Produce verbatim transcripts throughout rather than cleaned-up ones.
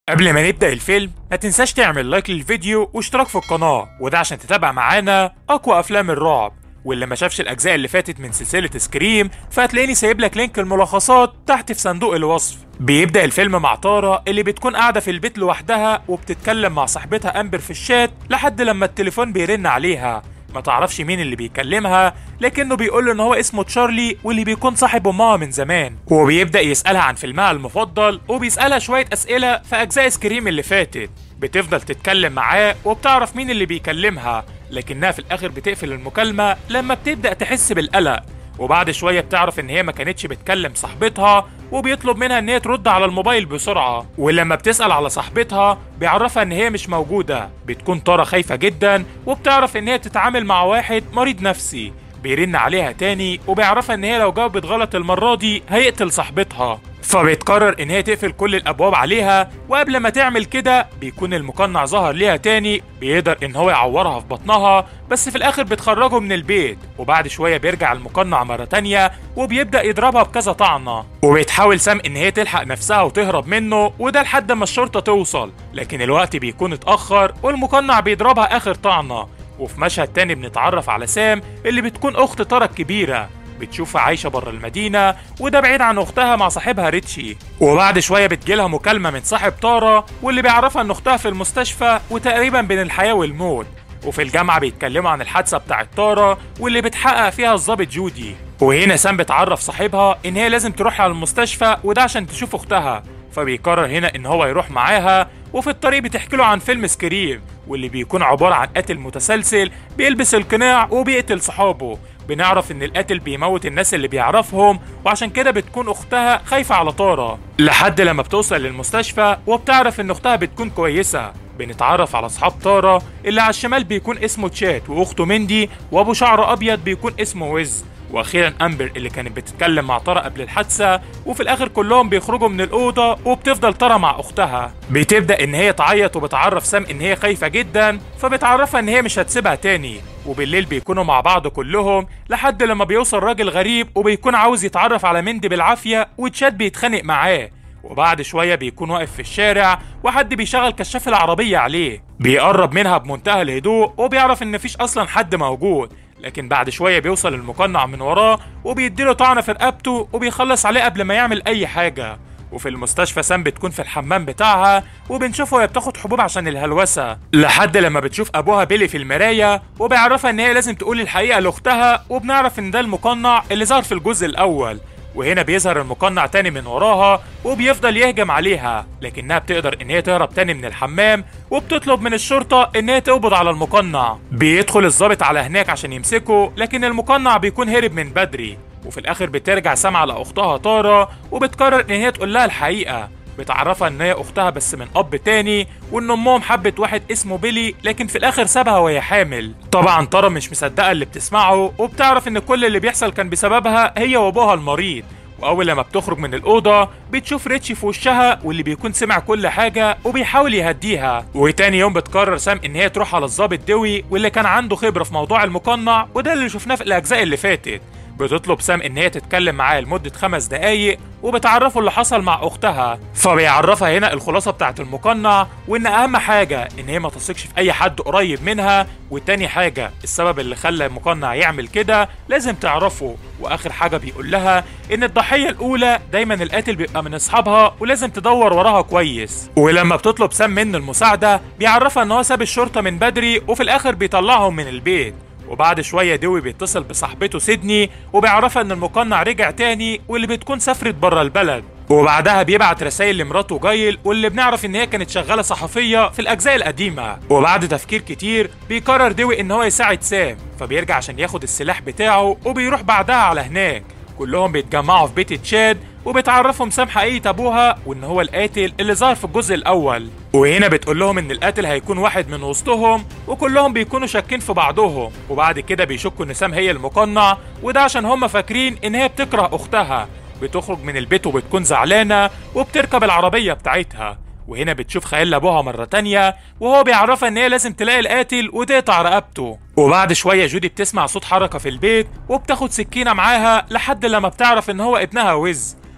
قبل ما نبدأ الفيلم ما تنساش تعمل لايك للفيديو واشتراك في القناة، وده عشان تتابع معانا أقوى أفلام الرعب. واللي ما شافش الأجزاء اللي فاتت من سلسلة سكريم فهتلاقيني سايب لك لينك الملخصات تحت في صندوق الوصف. بيبدأ الفيلم مع تارا اللي بتكون قاعدة في البيت لوحدها وبتتكلم مع صاحبتها أمبر في الشات لحد لما التليفون بيرن عليها. ما تعرفش مين اللي بيكلمها، لكنه بيقول له ان هو اسمه تشارلي واللي بيكون صاحب امها من زمان، وبيبدا يسالها عن فيلمها المفضل وبيسالها شويه اسئله في اجزاء سكريم اللي فاتت. بتفضل تتكلم معاه وبتعرف مين اللي بيكلمها، لكنها في الاخر بتقفل المكالمه لما بتبدا تحس بالقلق. وبعد شويه بتعرف ان هي ما كانتش بتكلم صاحبتها، وبيطلب منها ان هي ترد على الموبايل بسرعه. ولما بتسال على صاحبتها بيعرفها ان هي مش موجوده. بتكون تارا خايفه جدا وبتعرف ان هي تتعامل مع واحد مريض نفسي. بيرن عليها تاني وبيعرفها ان هي لو جاوبت غلط المره دي هيقتل صاحبتها، فبتقرر ان هي تقفل كل الابواب عليها. وقبل ما تعمل كده بيكون المقنع ظهر ليها تاني بيقدر ان هو يعورها في بطنها، بس في الاخر بتخرجه من البيت. وبعد شويه بيرجع المقنع مره تانيه وبيبدا يضربها بكذا طعنه، وبتحاول سام ان هي تلحق نفسها وتهرب منه، وده لحد ما الشرطه توصل. لكن الوقت بيكون اتاخر والمقنع بيضربها اخر طعنه. وفي مشهد تاني بنتعرف على سام اللي بتكون اخت تارا الكبيره. بتشوفها عايشه بره المدينه، وده بعيد عن اختها مع صاحبها ريتشي. وبعد شويه بتجيلها مكالمه من صاحب تارا واللي بيعرفها ان اختها في المستشفى وتقريبا بين الحياه والموت. وفي الجامعه بيتكلموا عن الحادثه بتاعت تارا واللي بتحقق فيها الضابط جودي. وهنا سام بتعرف صاحبها ان هي لازم تروح على المستشفى وده عشان تشوف اختها، فبيقرر هنا ان هو يروح معاها. وفي الطريق بتحكي له عن فيلم سكريم واللي بيكون عباره عن قاتل متسلسل بيلبس القناع وبيقتل صحابه. بنعرف ان القاتل بيموت الناس اللي بيعرفهم، وعشان كده بتكون اختها خايفه على تارا لحد لما بتوصل للمستشفى وبتعرف ان اختها بتكون كويسه. بنتعرف على اصحاب تارا اللي على الشمال بيكون اسمه تشات واخته مندي، وابو شعر ابيض بيكون اسمه ويز، واخيرا امبر اللي كانت بتتكلم مع تارا قبل الحادثه. وفي الاخر كلهم بيخرجوا من الاوضه وبتفضل تارا مع اختها. بتبدا ان هي تعيط وبتعرف سام ان هي خايفه جدا، فبتعرفها ان هي مش هتسيبها تاني. وبالليل بيكونوا مع بعض كلهم لحد لما بيوصل راجل غريب وبيكون عاوز يتعرف على مندي بالعافيه، وتشات بيتخانق معاه. وبعد شويه بيكون واقف في الشارع وحد بيشغل كشاف العربيه عليه. بيقرب منها بمنتهى الهدوء وبيعرف ان مفيش اصلا حد موجود، لكن بعد شويه بيوصل المقنع من وراه وبيديله طعنه في رقبته وبيخلص عليه قبل ما يعمل اي حاجه. وفي المستشفى سام بتكون في الحمام بتاعها وبنشوفها وهي بتاخد حبوب عشان الهلوسه، لحد لما بتشوف ابوها بيلي في المرايه وبيعرفها ان هي لازم تقول الحقيقه لاختها. وبنعرف ان ده المقنع اللي ظهر في الجزء الاول. وهنا بيظهر المقنع تاني من وراها وبيفضل يهجم عليها، لكنها بتقدر ان هي تهرب تاني من الحمام وبتطلب من الشرطه ان هي تقبض على المقنع. بيدخل الضابط على هناك عشان يمسكه، لكن المقنع بيكون هرب من بدري. وفي الاخر بترجع سام على اختها تارا وبتقرر ان هي تقول لها الحقيقه. بتعرفها ان هي اختها بس من اب تاني، وان امهم حبت واحد اسمه بيلي لكن في الاخر سابها وهي حامل. طبعا تارا مش مصدقه اللي بتسمعه، وبتعرف ان كل اللي بيحصل كان بسببها هي وابوها المريض. واول لما بتخرج من الاوضه بتشوف ريتشي في وشها واللي بيكون سمع كل حاجه وبيحاول يهديها. وتاني يوم بتقرر سام ان هي تروح على الضابط دوي واللي كان عنده خبره في موضوع المقنع، وده اللي شفناه في الاجزاء اللي فاتت. بتطلب سام ان هي تتكلم معاه لمده خمس دقايق وبتعرفه اللي حصل مع اختها. فبيعرفها هنا الخلاصه بتاعه المقنع، وان اهم حاجه ان هي ما تثقش في اي حد قريب منها، وتاني حاجه السبب اللي خلى المقنع يعمل كده لازم تعرفه. واخر حاجه بيقول لها ان الضحيه الاولى دايما القاتل بيبقى من اصحابها ولازم تدور وراها كويس. ولما بتطلب سام منه المساعده بيعرفها ان هو ساب الشرطه من بدري وفي الاخر بيطلعهم من البيت. وبعد شويه دوي بيتصل بصاحبته سيدني وبيعرفها ان المقنع رجع تاني واللي بتكون سافرت بره البلد. وبعدها بيبعت رسائل لمراته جايل واللي بنعرف ان هي كانت شغاله صحفيه في الاجزاء القديمه. وبعد تفكير كتير بيقرر دوي ان هو يساعد سام، فبيرجع عشان ياخد السلاح بتاعه وبيروح بعدها على هناك. كلهم بيتجمعوا في بيت تشاد وبتعرفهم سام حقيقة ابوها وان هو القاتل اللي ظهر في الجزء الاول. وهنا بتقول لهم ان القاتل هيكون واحد من وسطهم، وكلهم بيكونوا شاكين في بعضهم. وبعد كده بيشكوا ان سام هي المقنع، وده عشان هم فاكرين ان هي بتكره اختها. بتخرج من البيت وبتكون زعلانة وبتركب العربية بتاعتها. وهنا بتشوف خيال ابوها مرة تانية وهو بيعرفها ان هي لازم تلاقي القاتل وتقطع رقبته. وبعد شوية جودي بتسمع صوت حركة في البيت وبتاخد سكينة معاها لحد لما بتعرف ان هو ابنها ويز.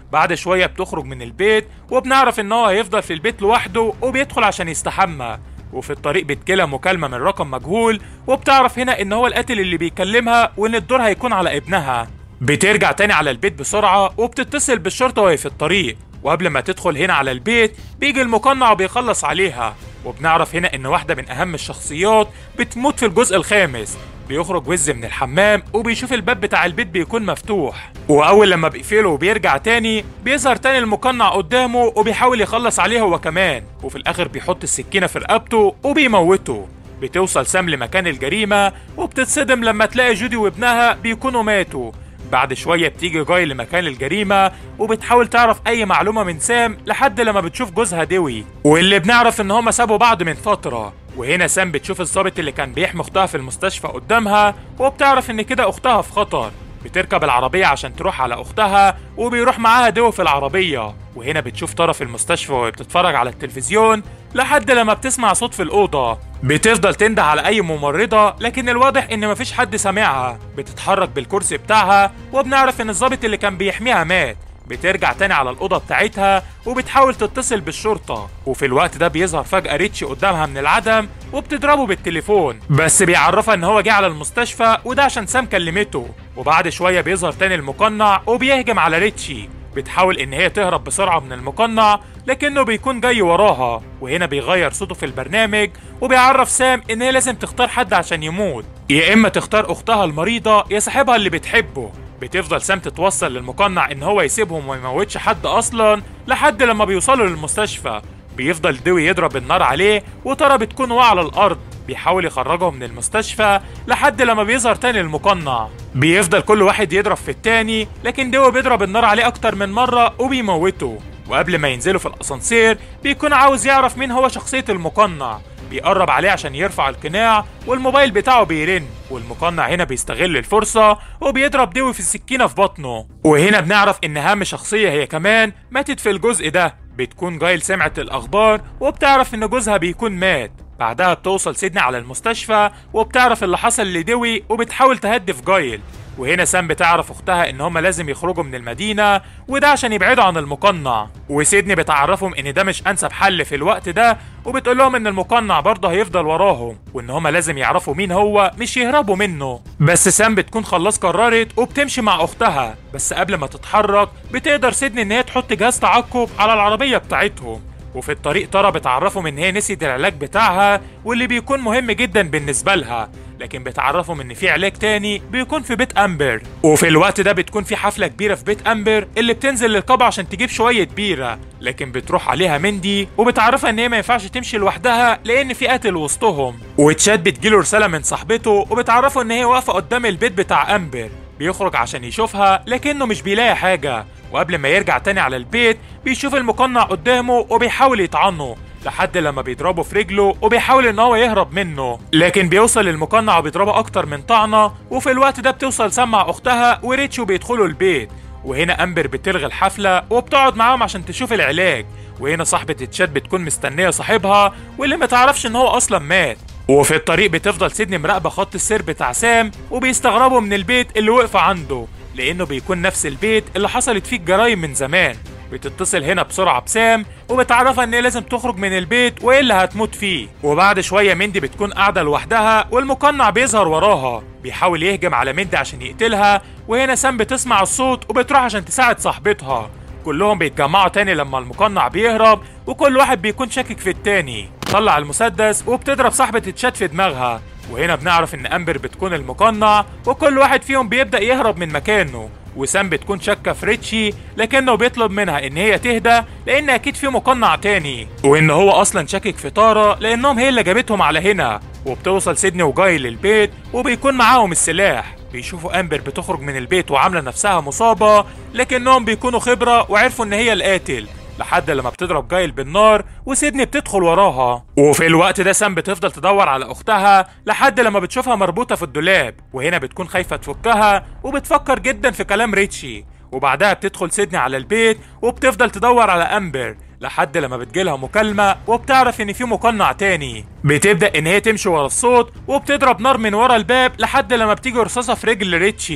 بعد شوية بتخرج من البيت وبنعرف ان هو هيفضل في البيت لوحده وبيدخل عشان يستحمى. وفي الطريق بتجيلها مكالمة من رقم مجهول وبتعرف هنا ان هو القاتل اللي بيكلمها وان الدور هيكون على ابنها. بترجع تاني على البيت بسرعة وبتتصل بالشرطة وهي في الطريق، وقبل ما تدخل هنا على البيت بيجي المقنع وبيخلص عليها. وبنعرف هنا ان واحدة من اهم الشخصيات بتموت في الجزء الخامس. بيخرج وز من الحمام وبيشوف الباب بتاع البيت بيكون مفتوح، واول لما بيقفله وبيرجع تاني بيظهر تاني المقنع قدامه وبيحاول يخلص عليه هو كمان، وفي الاخر بيحط السكينة في رقبته وبيموته. بتوصل سام لمكان الجريمة وبتتصدم لما تلاقي جودي وابنها بيكونوا ماتوا. بعد شوية بتيجي جاي لمكان الجريمة وبتحاول تعرف أي معلومة من سام لحد لما بتشوف جوزها دوي، واللي بنعرف إن هما سابوا بعض من فترة. وهنا سام بتشوف الضابط اللي كان بيحمي أختها في المستشفى قدامها وبتعرف إن كده أختها في خطر. بتركب العربية عشان تروح على أختها وبيروح معاها دوي في العربية. وهنا بتشوف طرف في المستشفى وهي بتتفرج على التلفزيون لحد لما بتسمع صوت في الأوضة. بتفضل تنده على أي ممرضة لكن الواضح إن مفيش حد سامعها. بتتحرك بالكرسي بتاعها وبنعرف إن الضابط اللي كان بيحميها مات. بترجع تاني على الأوضة بتاعتها وبتحاول تتصل بالشرطة، وفي الوقت ده بيظهر فجأة ريتشي قدامها من العدم وبتضربه بالتليفون، بس بيعرفها ان هو جه على المستشفى وده عشان سام كلمته. وبعد شوية بيظهر تاني المقنع وبيهجم على ريتشي. بتحاول ان هي تهرب بسرعة من المقنع لكنه بيكون جاي وراها. وهنا بيغير صوته في البرنامج وبيعرف سام ان هي لازم تختار حد عشان يموت، يا اما تختار اختها المريضة يا صاحبها اللي بتحبه. بتفضل سام تتوصل للمقنع ان هو يسيبهم وما يموتش حد اصلا لحد لما بيوصلوا للمستشفى. بيفضل دوي يضرب النار عليه وترى بتكون واقعة على الارض. بيحاول يخرجهم من المستشفى لحد لما بيظهر تاني المقنع. بيفضل كل واحد يضرب في التاني لكن دوي بيضرب النار عليه اكتر من مرة وبيموته. وقبل ما ينزلوا في الاسانسير بيكون عاوز يعرف مين هو شخصية المقنع. بيقرب عليه عشان يرفع القناع والموبايل بتاعه بيرن، والمقنع هنا بيستغل الفرصة وبيضرب دوي في السكينة في بطنه. وهنا بنعرف ان اهم شخصية هي كمان ماتت في الجزء ده. بتكون جايل سمعت الاخبار وبتعرف ان جوزها بيكون مات. بعدها بتوصل سيدني على المستشفى وبتعرف اللي حصل لدوي وبتحاول تهدف جايل. وهنا سام بتعرف اختها ان هما لازم يخرجوا من المدينة وده عشان يبعدوا عن المقنع، وسيدني بتعرفهم ان ده مش انسب حل في الوقت ده، وبتقول لهم ان المقنع برضه هيفضل وراهم وان هما لازم يعرفوا مين هو مش يهربوا منه. بس سام بتكون خلاص قررت وبتمشي مع اختها، بس قبل ما تتحرك بتقدر سيدني ان هي تحط جهاز تعقب على العربية بتاعتهم. وفي الطريق ترى بتعرفهم ان هي نسيت العلاج بتاعها واللي بيكون مهم جدا بالنسبة لها، لكن بتعرفهم ان في علاج تاني بيكون في بيت امبر. وفي الوقت ده بتكون في حفلة كبيرة في بيت امبر اللي بتنزل للقبة عشان تجيب شوية بيرة، لكن بتروح عليها مندي وبتعرفها ان هي ما ينفعش تمشي لوحدها لان في قاتل وسطهم. وتشاد بتجيله رسالة من صاحبته وبتعرفه ان هي واقفة قدام البيت بتاع امبر. بيخرج عشان يشوفها لكنه مش بيلاقي حاجة، وقبل ما يرجع تاني على البيت بيشوف المقنع قدامه وبيحاول يطعنه لحد لما بيضربه في رجله وبيحاول ان هو يهرب منه، لكن بيوصل للمقنع وبيضربه اكتر من طعنه. وفي الوقت ده بتوصل سام مع اختها وريتشي وبيدخلوا البيت. وهنا امبر بتلغي الحفله وبتقعد معاهم عشان تشوف العلاج. وهنا صاحبة تشاد بتكون مستنيه صاحبها واللي ما تعرفش ان هو اصلا مات. وفي الطريق بتفضل سيدني مراقبه خط السير بتاع سام وبيستغربوا من البيت اللي وقف عنده لانه بيكون نفس البيت اللي حصلت فيه الجرايم من زمان. بتتصل هنا بسرعه بسام وبتعرفها ان هي لازم تخرج من البيت والا هتموت فيه. وبعد شويه مندي بتكون قاعده لوحدها والمقنع بيظهر وراها بيحاول يهجم على مندي عشان يقتلها. وهنا سام بتسمع الصوت وبتروح عشان تساعد صاحبتها. كلهم بيتجمعوا تاني لما المقنع بيهرب وكل واحد بيكون شاكك في التاني. طلع المسدس وبتضرب صاحبة تشاد في دماغها. وهنا بنعرف ان امبر بتكون المقنع وكل واحد فيهم بيبدأ يهرب من مكانه. وسام بتكون شاكة في ريتشي لكنه بيطلب منها ان هي تهدى لان اكيد في مقنع تاني، وان هو اصلا شاكك في تارا لانهم هي اللي جابتهم على هنا. وبتوصل سيدني وجاي للبيت وبيكون معاهم السلاح. بيشوفوا امبر بتخرج من البيت وعامله نفسها مصابه لكنهم بيكونوا خبره وعرفوا ان هي القاتل لحد لما بتضرب جايل بالنار وسيدني بتدخل وراها. وفي الوقت ده سام بتفضل تدور على اختها لحد لما بتشوفها مربوطه في الدولاب. وهنا بتكون خايفه تفكها وبتفكر جدا في كلام ريتشي. وبعدها بتدخل سيدني على البيت وبتفضل تدور على امبر لحد لما بتجيلها مكالمة وبتعرف ان في مقنع تاني. بتبدأ ان هي تمشي ورا الصوت وبتضرب نار من ورا الباب لحد لما بتيجي رصاصة في رجل ريتشي.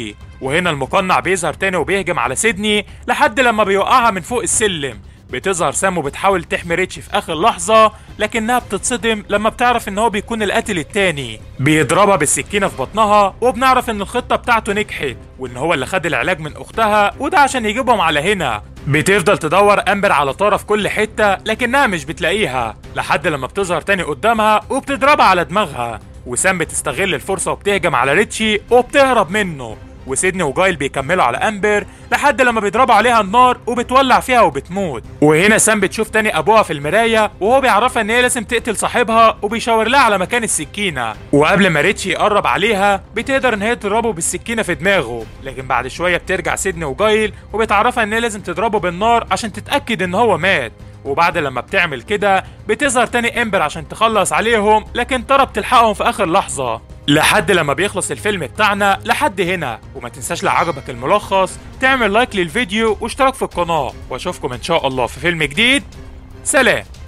وهنا المقنع بيظهر تاني وبيهجم على سيدني لحد لما بيوقعها من فوق السلم. بتظهر سام وبتحاول تحمي ريتشي في اخر لحظة، لكنها بتتصدم لما بتعرف ان هو بيكون القاتل التاني. بيضربها بالسكينة في بطنها، وبنعرف ان الخطة بتاعته نجحت وان هو اللي خد العلاج من اختها، وده عشان يجيبهم على هنا. بتفضل تدور امبر على طارة في كل حتة لكنها مش بتلاقيها، لحد لما بتظهر تاني قدامها وبتضربها على دماغها. وسام بتستغل الفرصة وبتهجم على ريتشي وبتهرب منه. وسيدني وجايل بيكملوا على امبر لحد لما بيضربوا عليها النار وبتولع فيها وبتموت. وهنا سام بتشوف تاني ابوها في المرايه وهو بيعرفها ان هي لازم تقتل صاحبها، وبيشاور لها على مكان السكينه. وقبل ما ريتشي يقرب عليها بتقدر ان هي تضربه بالسكينه في دماغه، لكن بعد شويه بترجع سيدني وجايل وبتعرفها ان هي لازم تضربه بالنار عشان تتاكد ان هو مات. وبعد لما بتعمل كده بتظهر تاني امبر عشان تخلص عليهم، لكن ترى بتلحقهم في اخر لحظه. لحد لما بيخلص الفيلم بتاعنا لحد هنا. وما تنساش لو عجبك الملخص تعمل لايك للفيديو واشتراك في القناه، واشوفكم ان شاء الله في فيلم جديد. سلام.